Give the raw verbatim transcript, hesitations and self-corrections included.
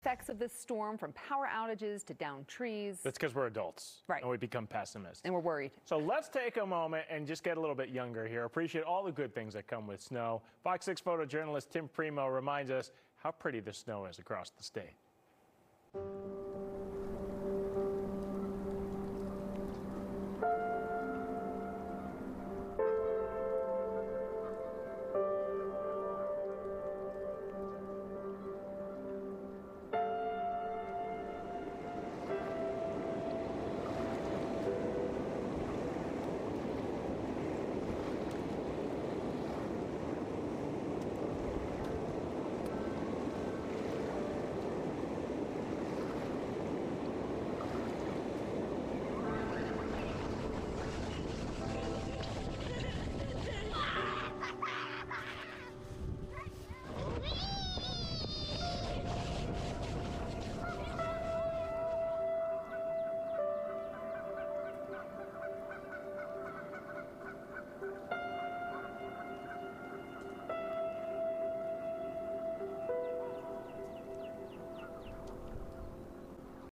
effects of this storm, from power outages to downed trees. That's because we're adults. Right. And we become pessimists. And we're worried. So let's take a moment and just get a little bit younger here. Appreciate all the good things that come with snow. Fox six photojournalist Tim Primo reminds us how pretty the snow is across the state.